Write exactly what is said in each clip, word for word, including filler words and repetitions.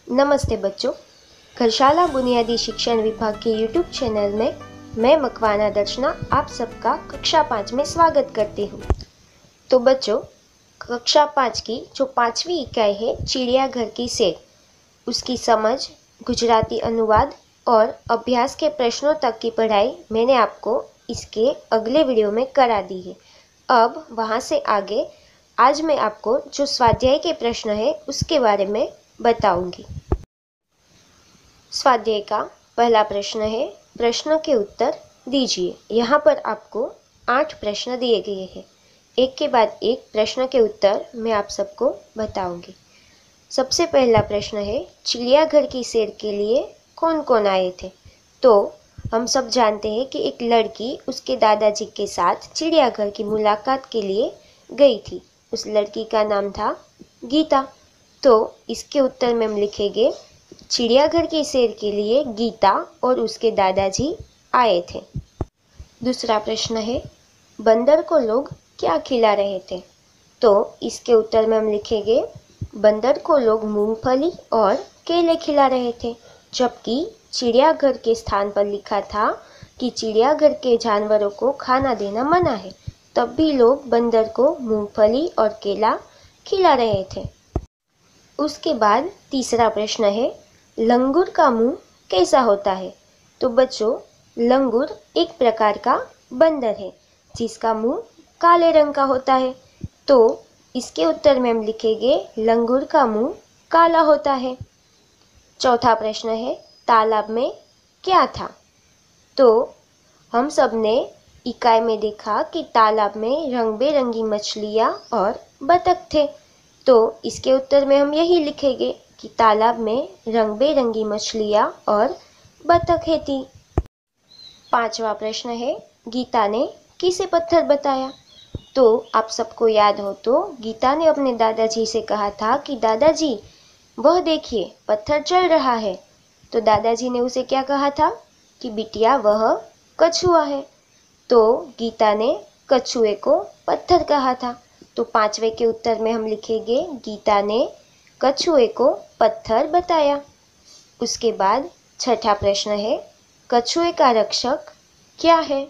नमस्ते बच्चों, घरशाला बुनियादी शिक्षण विभाग के यूट्यूब चैनल में मैं मकवाना दर्शना आप सबका कक्षा पाँच में स्वागत करती हूँ। तो बच्चों, कक्षा पाँच की जो पाँचवीं इकाई है चिड़ियाघर की सैर, उसकी समझ, गुजराती अनुवाद और अभ्यास के प्रश्नों तक की पढ़ाई मैंने आपको इसके अगले वीडियो में करा दी है। अब वहाँ से आगे आज मैं आपको जो स्वाध्याय के प्रश्न है उसके बारे में बताऊंगी। स्वाध्याय का पहला प्रश्न है, प्रश्न के उत्तर दीजिए। यहाँ पर आपको आठ प्रश्न दिए गए हैं। एक के बाद एक प्रश्न के उत्तर मैं आप सबको बताऊंगी। सबसे पहला प्रश्न है, चिड़ियाघर की सैर के लिए कौन कौन आए थे? तो हम सब जानते हैं कि एक लड़की उसके दादाजी के साथ चिड़ियाघर की मुलाकात के लिए गई थी। उस लड़की का नाम था गीता। तो इसके उत्तर में हम लिखेंगे, चिड़ियाघर की सैर के लिए गीता और उसके दादाजी आए थे। दूसरा प्रश्न है, बंदर को लोग क्या खिला रहे थे? तो इसके उत्तर में हम लिखेंगे, बंदर को लोग मूंगफली और केले खिला रहे थे। जबकि चिड़ियाघर के स्थान पर लिखा था कि चिड़ियाघर के जानवरों को खाना देना मना है, तब भी लोग बंदर को मूंगफली और केला खिला रहे थे। उसके बाद तीसरा प्रश्न है, लंगूर का मुंह कैसा होता है? तो बच्चों, लंगूर एक प्रकार का बंदर है जिसका मुंह काले रंग का होता है। तो इसके उत्तर में हम लिखेंगे, लंगूर का मुंह काला होता है। चौथा प्रश्न है, तालाब में क्या था? तो हम सब ने इकाई में देखा कि तालाब में रंग बेरंगी मछलियाँ और बतख थे। तो इसके उत्तर में हम यही लिखेंगे कि तालाब में रंग बेरंगी मछलियाँ और बतखें थी। पांचवा प्रश्न है, गीता ने किसे पत्थर बताया? तो आप सबको याद हो तो गीता ने अपने दादाजी से कहा था कि दादाजी वह देखिए पत्थर चल रहा है। तो दादाजी ने उसे क्या कहा था कि बिटिया वह कछुआ है। तो गीता ने कछुए को पत्थर कहा था। तो पांचवे के उत्तर में हम लिखेंगे, गीता ने कछुए को पत्थर बताया। उसके बाद छठा प्रश्न है, कछुए का रक्षक क्या है?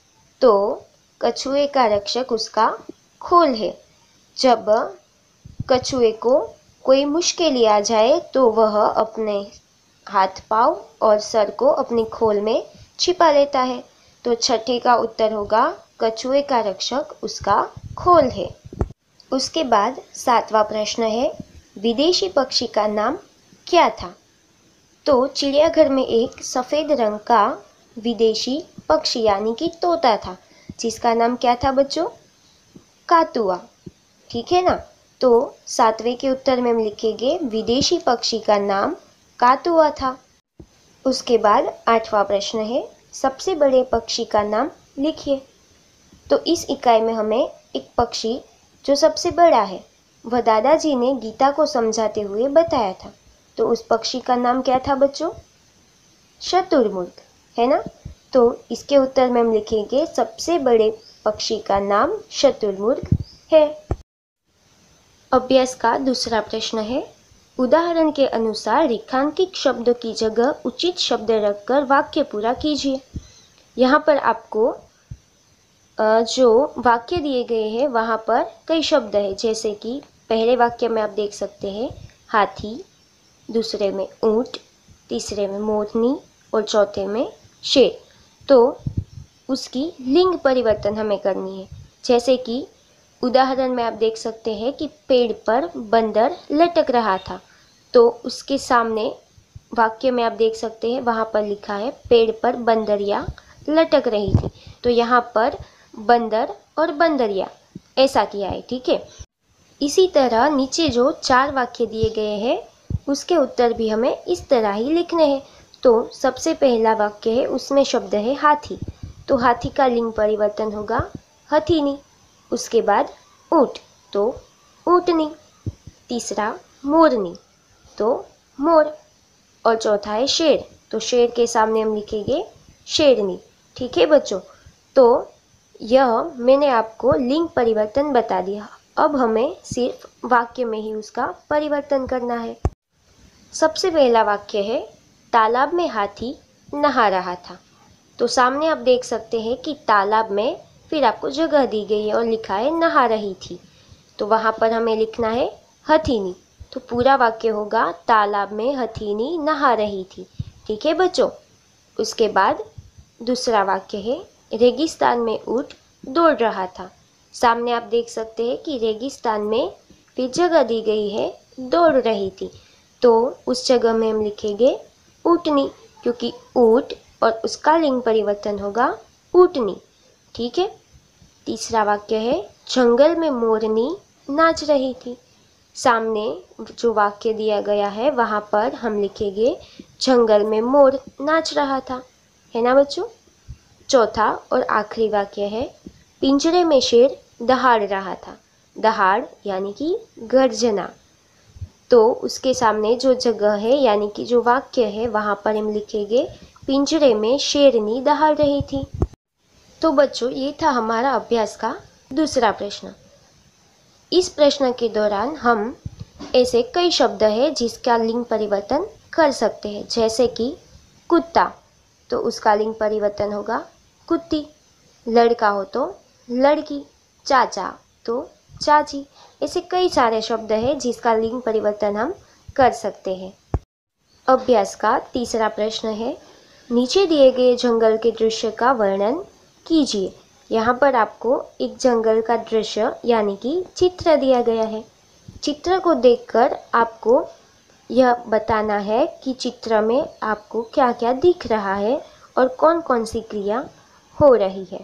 तो कछुए का रक्षक उसका खोल है। जब कछुए को कोई मुश्किल आ जाए तो वह अपने हाथ पाँव और सर को अपनी खोल में छिपा लेता है। तो छठे का उत्तर होगा, कछुए का रक्षक उसका खोल है। उसके बाद सातवां प्रश्न है, विदेशी पक्षी का नाम क्या था? तो चिड़ियाघर में एक सफ़ेद रंग का विदेशी पक्षी यानी कि तोता था, जिसका नाम क्या था बच्चों? कातुआ। ठीक है ना? तो सातवें के उत्तर में हम लिखेंगे, विदेशी पक्षी का नाम कातुआ था। उसके बाद आठवां प्रश्न है, सबसे बड़े पक्षी का नाम लिखिए। तो इस इकाई में हमें एक पक्षी जो सबसे बड़ा है वह दादाजी ने गीता को समझाते हुए बताया था। तो उस पक्षी का नाम क्या था बच्चों? शुतुरमुर्ग, है ना? तो इसके उत्तर में हम लिखेंगे, सबसे बड़े पक्षी का नाम शुतुरमुर्ग है। अभ्यास का दूसरा प्रश्न है, उदाहरण के अनुसार रेखांकित शब्दों की जगह उचित शब्द रखकर वाक्य पूरा कीजिए। यहाँ पर आपको जो वाक्य दिए गए हैं वहाँ पर कई शब्द है, जैसे कि पहले वाक्य में आप देख सकते हैं हाथी, दूसरे में ऊंट, तीसरे में मोरनी और चौथे में शेर। तो उसकी लिंग परिवर्तन हमें करनी है। जैसे कि उदाहरण में आप देख सकते हैं कि पेड़ पर बंदर लटक रहा था। तो उसके सामने वाक्य में आप देख सकते हैं वहाँ पर लिखा है, पेड़ पर बंदरिया लटक रही थी। तो यहाँ पर बंदर और बंदरिया ऐसा किया है। ठीक है। इसी तरह नीचे जो चार वाक्य दिए गए हैं उसके उत्तर भी हमें इस तरह ही लिखने हैं। तो सबसे पहला वाक्य है, उसमें शब्द है हाथी। तो हाथी का लिंग परिवर्तन होगा हथीनी। उसके बाद ऊंट तो ऊंटनी। तीसरा मोरनी तो मोर। और चौथा है शेर। तो शेर के सामने हम लिखेंगे शेरनी। ठीक है बच्चों, तो यह मैंने आपको लिंग परिवर्तन बता दिया। अब हमें सिर्फ वाक्य में ही उसका परिवर्तन करना है। सबसे पहला वाक्य है तालाब में हाथी नहा रहा था। तो सामने आप देख सकते हैं कि तालाब में फिर आपको जगह दी गई है और लिखा है नहा रही थी। तो वहाँ पर हमें लिखना है हथीनी। तो पूरा वाक्य होगा तालाब में हथीनी नहा रही थी। ठीक है बच्चों। उसके बाद दूसरा वाक्य है रेगिस्तान में ऊँट दौड़ रहा था। सामने आप देख सकते हैं कि रेगिस्तान में फिर जगह दी गई है दौड़ रही थी। तो उस जगह में हम लिखेंगे ऊँटनी, क्योंकि ऊँट और उसका लिंग परिवर्तन होगा ऊँटनी। ठीक है। तीसरा वाक्य है जंगल में मोरनी नाच रही थी। सामने जो वाक्य दिया गया है वहाँ पर हम लिखेंगे जंगल में मोर नाच रहा था, है ना बच्चों। चौथा और आखिरी वाक्य है पिंजरे में शेर दहाड़ रहा था। दहाड़ यानी कि गर्जना। तो उसके सामने जो जगह है यानी कि जो वाक्य है वहाँ पर हम लिखेंगे पिंजरे में शेरनी दहाड़ रही थी। तो बच्चों ये था हमारा अभ्यास का दूसरा प्रश्न। इस प्रश्न के दौरान हम ऐसे कई शब्द हैं जिसका लिंग परिवर्तन कर सकते हैं, जैसे कि कुत्ता, तो उसका लिंग परिवर्तन होगा कुत्ती। लड़का हो तो लड़की, चाचा तो चाची। ऐसे कई सारे शब्द हैं जिसका लिंग परिवर्तन हम कर सकते हैं। अभ्यास का तीसरा प्रश्न है नीचे दिए गए जंगल के दृश्य का वर्णन कीजिए। यहाँ पर आपको एक जंगल का दृश्य यानी कि चित्र दिया गया है। चित्र को देखकर आपको यह बताना है कि चित्र में आपको क्या क्या दिख रहा है और कौन कौन सी क्रिया हो रही है।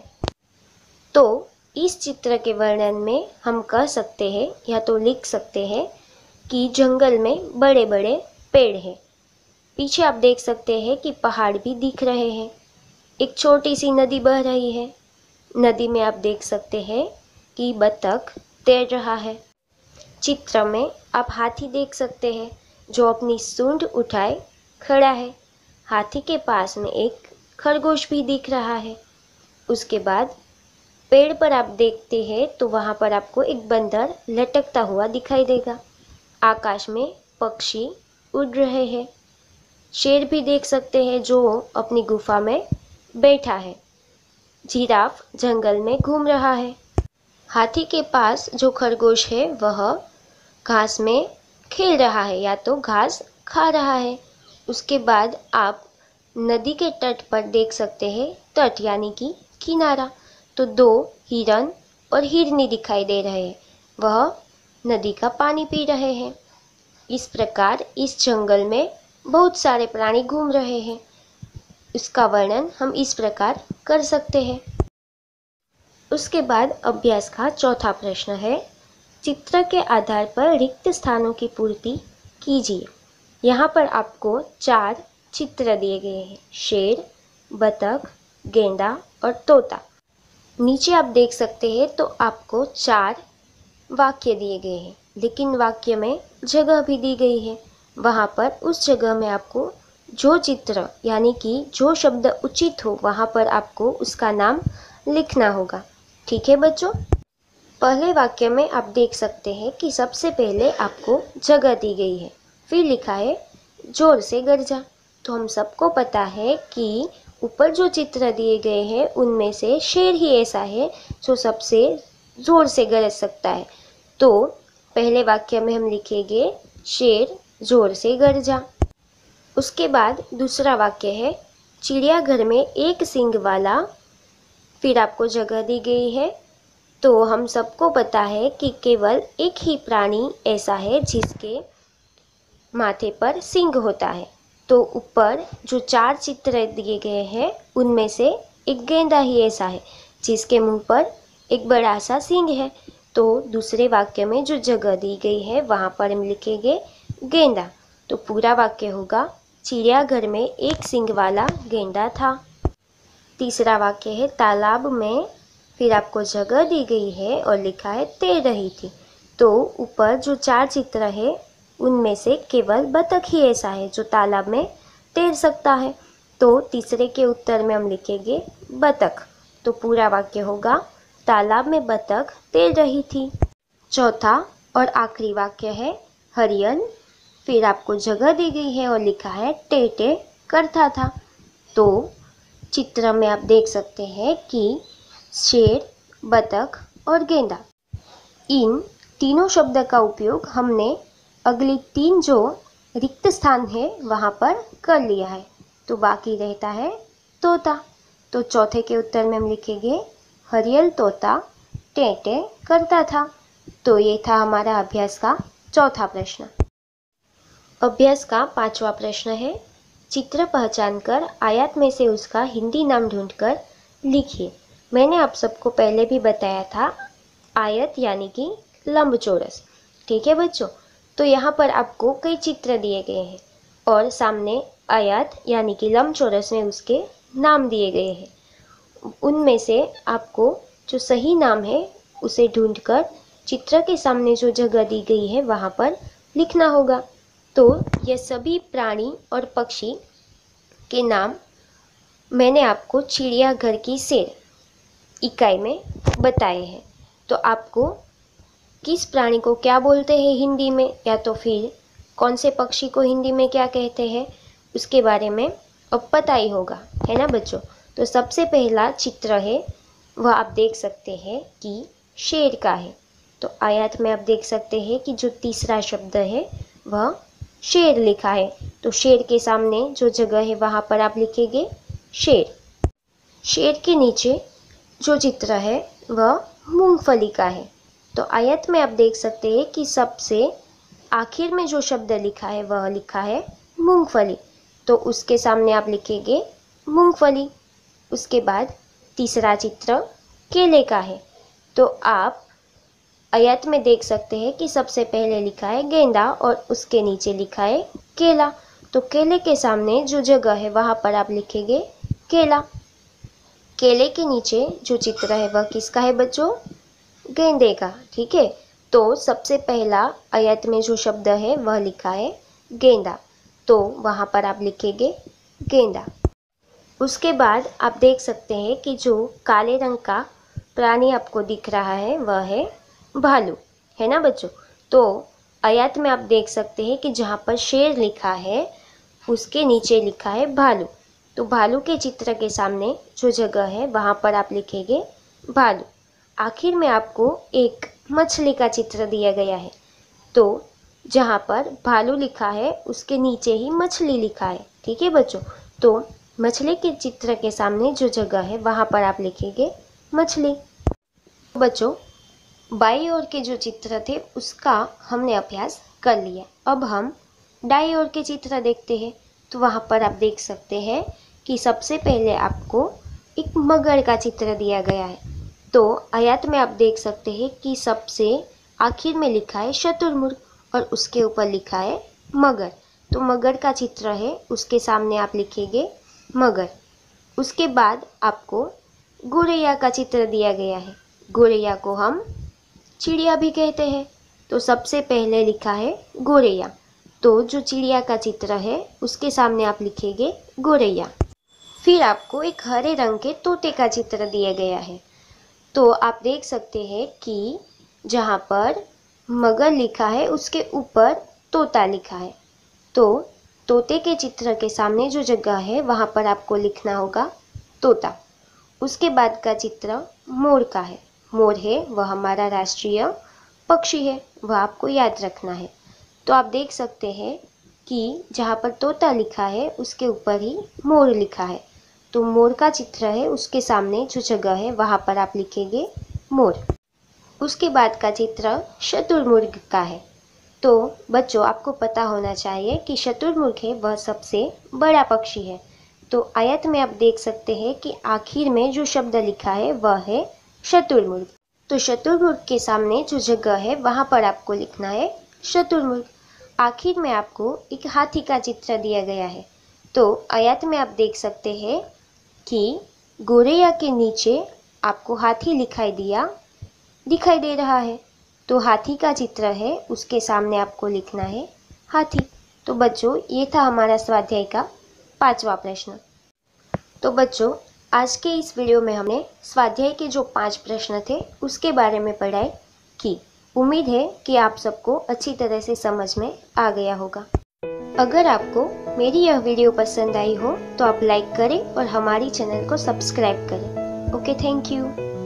तो इस चित्र के वर्णन में हम कह सकते हैं या तो लिख सकते हैं कि जंगल में बड़े बड़े पेड़ हैं। पीछे आप देख सकते हैं कि पहाड़ भी दिख रहे हैं। एक छोटी सी नदी बह रही है। नदी में आप देख सकते हैं कि बतख तैर रहा है। चित्र में आप हाथी देख सकते हैं जो अपनी सूंड उठाए खड़ा है। हाथी के पास में एक खरगोश भी दिख रहा है। उसके बाद पेड़ पर आप देखते हैं तो वहाँ पर आपको एक बंदर लटकता हुआ दिखाई देगा। आकाश में पक्षी उड़ रहे हैं। शेर भी देख सकते हैं जो अपनी गुफा में बैठा है। जिराफ जंगल में घूम रहा है। हाथी के पास जो खरगोश है वह घास में खेल रहा है या तो घास खा रहा है। उसके बाद आप नदी के तट पर देख सकते हैं तट यानी कि किनारा, तो दो हिरन और हिरनी दिखाई दे रहे हैं। वह नदी का पानी पी रहे हैं। इस प्रकार इस जंगल में बहुत सारे प्राणी घूम रहे हैं। इसका वर्णन हम इस प्रकार कर सकते हैं। उसके बाद अभ्यास का चौथा प्रश्न है चित्र के आधार पर रिक्त स्थानों की पूर्ति कीजिए। यहाँ पर आपको चार चित्र दिए गए हैं, शेर, बतख, गेंडा और तोता। नीचे आप देख सकते हैं तो आपको चार वाक्य दिए गए हैं, लेकिन वाक्य में जगह भी दी गई है। वहाँ पर उस जगह में आपको जो चित्र यानी कि जो शब्द उचित हो वहाँ पर आपको उसका नाम लिखना होगा। ठीक है बच्चों। पहले वाक्य में आप देख सकते हैं कि सबसे पहले आपको जगह दी गई है, फिर लिखा है जोर से गरजा। तो हम सबको पता है कि ऊपर जो चित्र दिए गए हैं उनमें से शेर ही ऐसा है जो सबसे जोर से गरज सकता है। तो पहले वाक्य में हम लिखेंगे शेर जोर से गरजा। उसके बाद दूसरा वाक्य है चिड़ियाघर में एक सींग वाला, फिर आपको जगह दी गई है। तो हम सबको पता है कि केवल एक ही प्राणी ऐसा है जिसके माथे पर सींग होता है। तो ऊपर जो चार चित्र दिए गए हैं उनमें से एक गेंदा ही ऐसा है जिसके मुंह पर एक बड़ा सा सींग है। तो दूसरे वाक्य में जो जगह दी गई है वहाँ पर हम लिखेंगे गेंदा। तो पूरा वाक्य होगा चिड़ियाघर में एक सींग वाला गेंडा था। तीसरा वाक्य है तालाब में, फिर आपको जगह दी गई है और लिखा है तैर रही थी। तो ऊपर जो चार चित्र है उनमें से केवल बतख ही ऐसा है जो तालाब में तैर सकता है। तो तीसरे के उत्तर में हम लिखेंगे बतख। तो पूरा वाक्य होगा तालाब में बतख तैर रही थी। चौथा और आखिरी वाक्य है हरियन फिर आपको जगह दी गई है और लिखा है टेटे करता था। तो चित्र में आप देख सकते हैं कि शेर, बतख और गेंदा, इन तीनों शब्द का उपयोग हमने अगली तीन जो रिक्त स्थान है वहाँ पर कर लिया है। तो बाकी रहता है तोता। तो चौथे के उत्तर में हम लिखेंगे हरियल तोता टेटे करता था। तो ये था हमारा अभ्यास का चौथा प्रश्न। अभ्यास का पांचवा प्रश्न है, चित्र पहचान कर आयत में से उसका हिंदी नाम ढूंढकर लिखिए। मैंने आप सबको पहले भी बताया था, आयत यानी कि लंबचौरस। ठीक है बच्चों, तो यहाँ पर आपको कई चित्र दिए गए हैं और सामने आयत यानी कि लंबचौरस में उसके नाम दिए गए हैं। उनमें से आपको जो सही नाम है उसे ढूंढकर चित्र के सामने जो जगह दी गई है वहाँ पर लिखना होगा। तो ये सभी प्राणी और पक्षी के नाम मैंने आपको चिड़ियाघर की सैर इकाई में बताए हैं। तो आपको किस प्राणी को क्या बोलते हैं हिंदी में, या तो फिर कौन से पक्षी को हिंदी में क्या कहते हैं, उसके बारे में अब पता ही होगा, है ना बच्चों। तो सबसे पहला चित्र है वह आप देख सकते हैं कि शेर का है। तो आयत में आप देख सकते हैं कि जो तीसरा शब्द है वह शेर लिखा है। तो शेर के सामने जो जगह है वहाँ पर आप लिखेंगे शेर। शेर के नीचे जो चित्र है वह मूंगफली का है। तो आयत में आप देख सकते हैं कि सबसे आखिर में जो शब्द लिखा है वह लिखा है मूंगफली। तो उसके सामने आप लिखेंगे मूंगफली। उसके बाद तीसरा चित्र केले का है। तो आप आयत में देख सकते हैं कि सबसे पहले लिखा है गेंदा और उसके नीचे लिखा है केला। तो केले के सामने जो जगह है वहाँ पर आप लिखेंगे केला। केले के नीचे जो चित्र है वह किसका है बच्चों? गेंदे का। ठीक है, तो सबसे पहला आयत में जो शब्द है वह लिखा है गेंदा। तो वहाँ पर आप लिखेंगे गेंदा। उसके बाद आप देख सकते हैं कि जो काले रंग का प्राणी आपको दिख रहा है वह है भालू, है ना बच्चों। तो आयत में आप देख सकते हैं कि जहाँ पर शेर लिखा है उसके नीचे लिखा है भालू। तो भालू के चित्र के सामने जो जगह है वहाँ पर आप लिखेंगे भालू। आखिर में आपको एक मछली का चित्र दिया गया है। तो जहाँ पर भालू लिखा है उसके नीचे ही मछली लिखा है। ठीक है बच्चों, तो मछली के चित्र के सामने जो जगह है वहाँ पर आप लिखेंगे मछली। बच्चों, बाई ओर के जो चित्र थे उसका हमने अभ्यास कर लिया। अब हम दाई ओर के चित्र देखते हैं। तो वहाँ पर आप देख सकते हैं कि सबसे पहले आपको एक मगर का चित्र दिया गया है। तो आयत में आप देख सकते हैं कि सबसे आखिर में लिखा है शुतुरमुर्ग और उसके ऊपर लिखा है मगर। तो मगर का चित्र है, उसके सामने आप लिखेंगे मगर। उसके बाद आपको गौरैया का चित्र दिया गया है। गौरैया को हम चिड़िया भी कहते हैं। तो सबसे पहले लिखा है गौरैया। तो जो चिड़िया का चित्र है उसके सामने आप लिखेंगे गौरैया। फिर आपको एक हरे रंग के तोते का चित्र दिया गया है। तो आप देख सकते हैं कि जहाँ पर मगर लिखा है उसके ऊपर तोता लिखा है। तो तोते के चित्र के सामने जो जगह है वहाँ पर आपको लिखना होगा तोता। उसके बाद का चित्र मोर का है। मोर है वह हमारा राष्ट्रीय पक्षी है, वह आपको याद रखना है। तो आप देख सकते हैं कि जहाँ पर तोता लिखा है उसके ऊपर ही मोर लिखा है। तो मोर का चित्र है, उसके सामने जो जगह है वहाँ पर आप लिखेंगे मोर। उसके बाद का चित्र शुतुरमुर्ग का है। तो बच्चों, आपको पता होना चाहिए कि शुतुरमुर्ग है वह सबसे बड़ा पक्षी है। तो आयत में आप देख सकते हैं कि आखिर में जो शब्द लिखा है वह है शुतुरमुर्ग। तो शुतुरमुर्ग के सामने जो जगह है वहाँ पर आपको लिखना है शुतुरमुर्ग। आखिर में आपको एक हाथी का चित्र दिया गया है। तो आयत में आप देख सकते हैं कि गौरैया के नीचे आपको हाथी दिखाई दिया दिखाई दे रहा है। तो हाथी का चित्र है, उसके सामने आपको लिखना है हाथी। तो बच्चों, ये था हमारा स्वाध्याय का पांचवा प्रश्न। तो बच्चों, आज के इस वीडियो में हमने स्वाध्याय के जो पांच प्रश्न थे उसके बारे में पढ़ाई की। उम्मीद है कि आप सबको अच्छी तरह से समझ में आ गया होगा। अगर आपको मेरी यह वीडियो पसंद आई हो तो आप लाइक करें और हमारी चैनल को सब्सक्राइब करें। Okay, thank you.